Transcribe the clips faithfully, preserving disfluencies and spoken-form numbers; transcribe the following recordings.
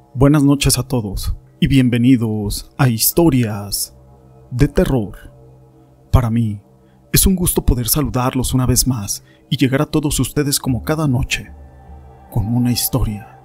Buenas noches a todos y bienvenidos a Historias de Terror. Para mí es un gusto poder saludarlos una vez más y llegar a todos ustedes como cada noche con una historia.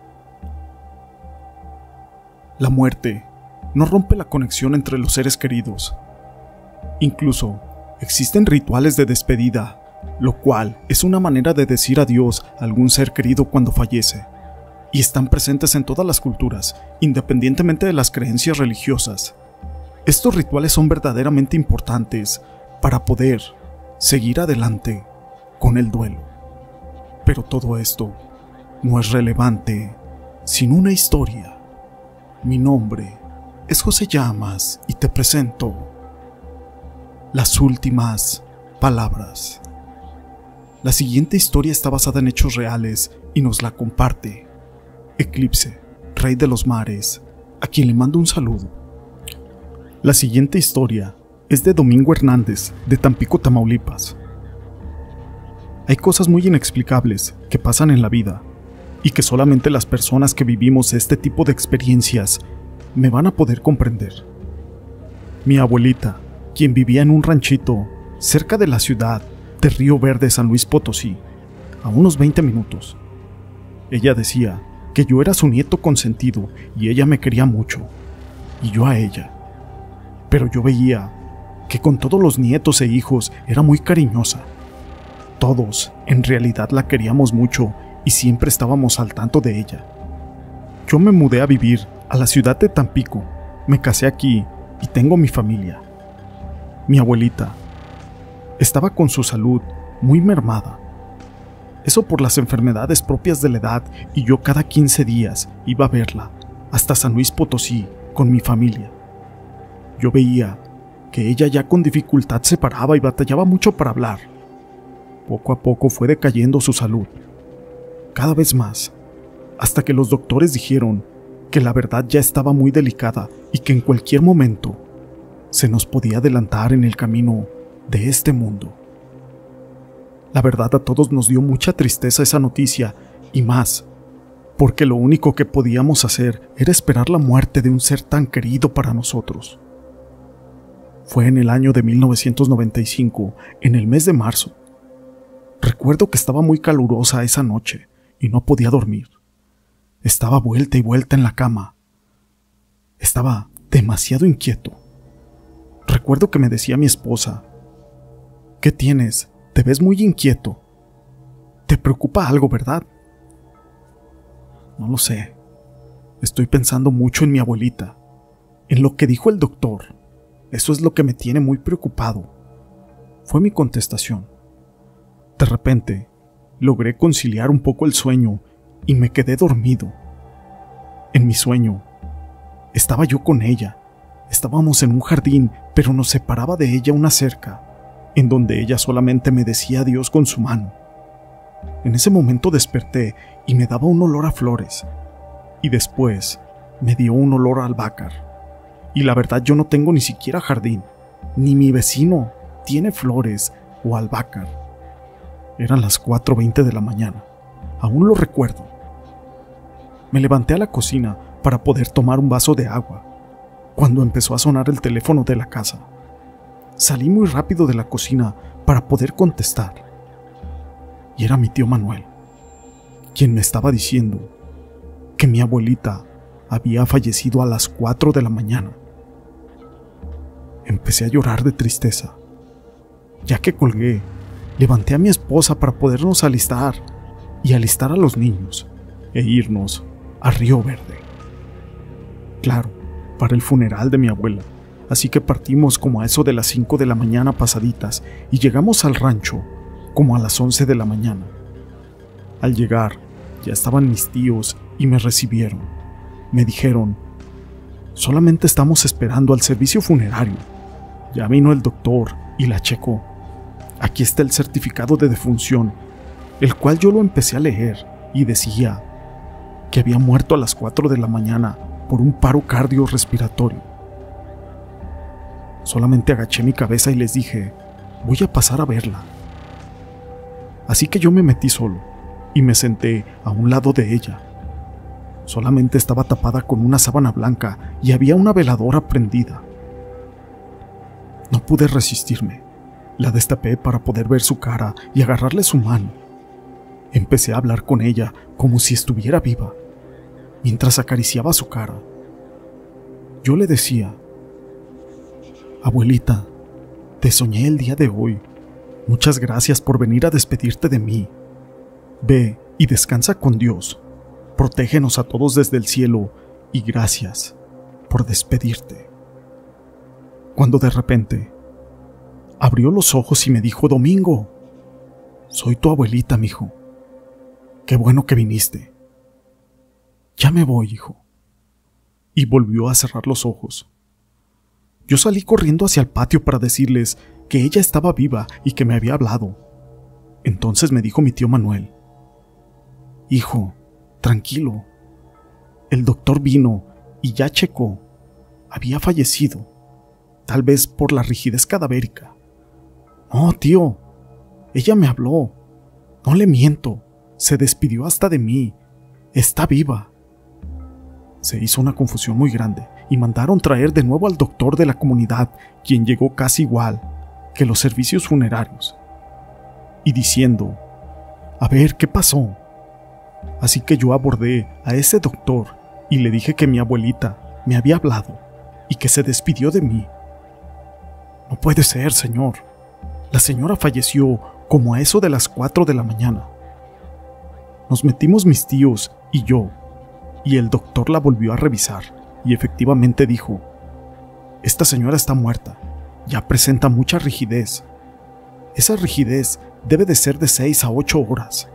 La muerte no rompe la conexión entre los seres queridos. Incluso existen rituales de despedida, lo cual es una manera de decir adiós a algún ser querido cuando fallece. Y están presentes en todas las culturas, independientemente de las creencias religiosas. Estos rituales son verdaderamente importantes para poder seguir adelante con el duelo. Pero todo esto no es relevante sin una historia. Mi nombre es José Llamas y te presento Las últimas palabras. La siguiente historia está basada en hechos reales y nos la comparte Eclipse, Rey de los Mares, a quien le mando un saludo. La siguiente historia es de Domingo Hernández, de Tampico, Tamaulipas. Hay cosas muy inexplicables que pasan en la vida y que solamente las personas que vivimos este tipo de experiencias me van a poder comprender. Mi abuelita, quien vivía en un ranchito cerca de la ciudad de Río Verde, San Luis Potosí, a unos veinte minutos. Ella decía que yo era su nieto consentido y ella me quería mucho, y yo a ella. Pero yo veía que con todos los nietos e hijos era muy cariñosa. Todos, en realidad, la queríamos mucho y siempre estábamos al tanto de ella. Yo me mudé a vivir a la ciudad de Tampico, me casé aquí y tengo mi familia. Mi abuelita estaba con su salud muy mermada. Eso por las enfermedades propias de la edad, y yo cada quince días iba a verla hasta San Luis Potosí con mi familia. Yo veía que ella ya con dificultad se paraba y batallaba mucho para hablar. Poco a poco fue decayendo su salud, cada vez más, hasta que los doctores dijeron que la verdad ya estaba muy delicada y que en cualquier momento se nos podía adelantar en el camino de este mundo. La verdad, a todos nos dio mucha tristeza esa noticia, y más, porque lo único que podíamos hacer era esperar la muerte de un ser tan querido para nosotros. Fue en el año de mil novecientos noventa y cinco, en el mes de marzo. Recuerdo que estaba muy calurosa esa noche y no podía dormir. Estaba vuelta y vuelta en la cama. Estaba demasiado inquieto. Recuerdo que me decía mi esposa: ¿qué tienes? Te ves muy inquieto. ¿Te preocupa algo, verdad? No lo sé. Estoy pensando mucho en mi abuelita, en lo que dijo el doctor. Eso es lo que me tiene muy preocupado. Fue mi contestación. De repente, logré conciliar un poco el sueño y me quedé dormido. En mi sueño, estaba yo con ella. Estábamos en un jardín, pero nos separaba de ella una cerca, en donde ella solamente me decía adiós con su mano. En ese momento desperté y me daba un olor a flores, y después me dio un olor a albahaca. Y la verdad, yo no tengo ni siquiera jardín, ni mi vecino tiene flores o albahaca. Eran las cuatro veinte de la mañana, aún lo recuerdo. Me levanté a la cocina para poder tomar un vaso de agua, cuando empezó a sonar el teléfono de la casa. Salí muy rápido de la cocina para poder contestar. Y era mi tío Manuel, quien me estaba diciendo que mi abuelita había fallecido a las cuatro de la mañana. Empecé a llorar de tristeza. Ya que colgué, levanté a mi esposa para podernos alistar y alistar a los niños e irnos a Río Verde. Claro, para el funeral de mi abuela. Así que partimos como a eso de las cinco de la mañana pasaditas y llegamos al rancho como a las once de la mañana. Al llegar, ya estaban mis tíos y me recibieron. Me dijeron: solamente estamos esperando al servicio funerario. Ya vino el doctor y la checó. Aquí está el certificado de defunción, el cual yo lo empecé a leer y decía que había muerto a las cuatro de la mañana por un paro cardiorrespiratorio. Solamente agaché mi cabeza y les dije: voy a pasar a verla. Así que yo me metí solo y me senté a un lado de ella. Solamente estaba tapada con una sábana blanca y había una veladora prendida. No pude resistirme. La destapé para poder ver su cara y agarrarle su mano. Empecé a hablar con ella como si estuviera viva, mientras acariciaba su cara. Yo le decía: abuelita, te soñé el día de hoy. Muchas gracias por venir a despedirte de mí. Ve y descansa con Dios. Protégenos a todos desde el cielo y gracias por despedirte. Cuando de repente abrió los ojos y me dijo: Domingo, soy tu abuelita, mijo. Qué bueno que viniste. Ya me voy, hijo. Y volvió a cerrar los ojos. Yo salí corriendo hacia el patio para decirles que ella estaba viva y que me había hablado. Entonces me dijo mi tío Manuel: hijo, tranquilo. El doctor vino y ya checó. Había fallecido, tal vez por la rigidez cadavérica. No, tío, ella me habló. No le miento, se despidió hasta de mí. Está viva. Se hizo una confusión muy grande y mandaron traer de nuevo al doctor de la comunidad, quien llegó casi igual que los servicios funerarios, y diciendo: a ver, ¿qué pasó? Así que yo abordé a ese doctor y le dije que mi abuelita me había hablado y que se despidió de mí. No puede ser, señor. La señora falleció como a eso de las cuatro de la mañana. Nos metimos mis tíos y yo, y el doctor la volvió a revisar y efectivamente dijo: esta señora está muerta, ya presenta mucha rigidez. Esa rigidez debe de ser de seis a ocho horas.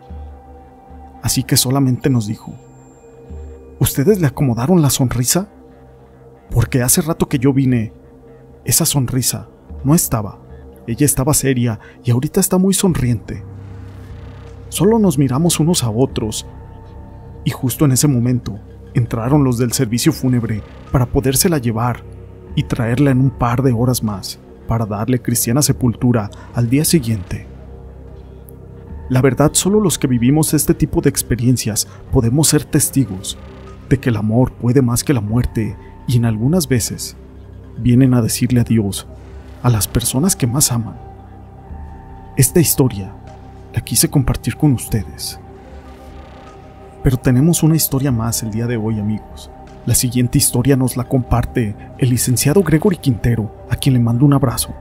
Así que solamente nos dijo: ¿ustedes le acomodaron la sonrisa? Porque hace rato que yo vine, esa sonrisa no estaba. Ella estaba seria y ahorita está muy sonriente. Solo nos miramos unos a otros y justo en ese momento entraron los del servicio fúnebre para podérsela llevar y traerla en un par de horas más para darle cristiana sepultura al día siguiente. La verdad, solo los que vivimos este tipo de experiencias podemos ser testigos de que el amor puede más que la muerte, y en algunas veces vienen a decirle adiós a las personas que más aman. Esta historia la quise compartir con ustedes. Pero tenemos una historia más el día de hoy, amigos. La siguiente historia nos la comparte el licenciado Gregory Quintero, a quien le mando un abrazo.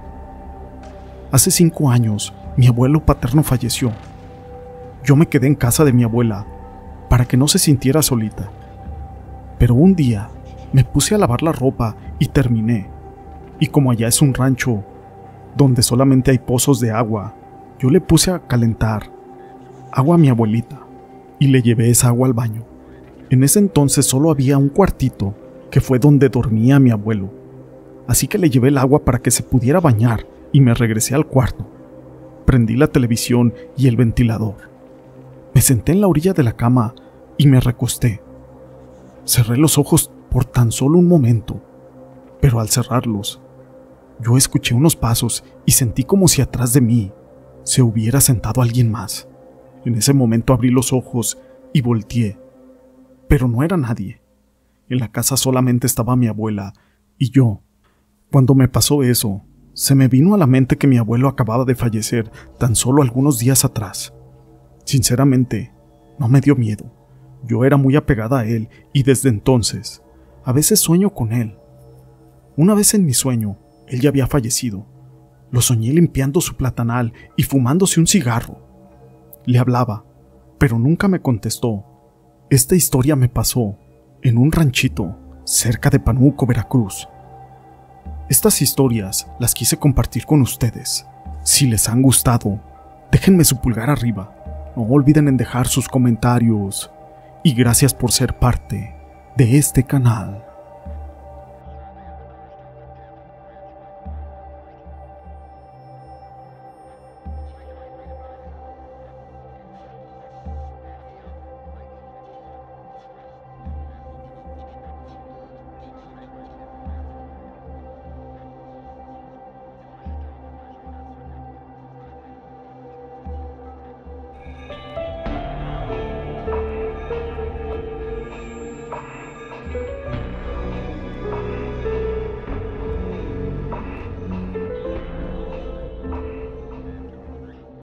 Hace cinco años, mi abuelo paterno falleció. Yo me quedé en casa de mi abuela para que no se sintiera solita. Pero un día me puse a lavar la ropa y terminé. Y como allá es un rancho donde solamente hay pozos de agua, yo le puse a calentar agua a mi abuelita y le llevé esa agua al baño. En ese entonces solo había un cuartito que fue donde dormía mi abuelo. Así que le llevé el agua para que se pudiera bañar y me regresé al cuarto. Prendí la televisión y el ventilador. Me senté en la orilla de la cama y me recosté. Cerré los ojos por tan solo un momento, pero al cerrarlos, yo escuché unos pasos y sentí como si atrás de mí se hubiera sentado alguien más. En ese momento abrí los ojos y volteé, pero no era nadie. En la casa solamente estaba mi abuela y yo. Cuando me pasó eso, se me vino a la mente que mi abuelo acababa de fallecer tan solo algunos días atrás. Sinceramente, no me dio miedo. Yo era muy apegada a él y desde entonces, a veces sueño con él. Una vez en mi sueño, él ya había fallecido. Lo soñé limpiando su platanal y fumándose un cigarro. Le hablaba, pero nunca me contestó. Esta historia me pasó en un ranchito cerca de Panuco, Veracruz. Estas historias las quise compartir con ustedes. Si les han gustado, déjenme su pulgar arriba. No olviden en dejar sus comentarios. Y gracias por ser parte de este canal.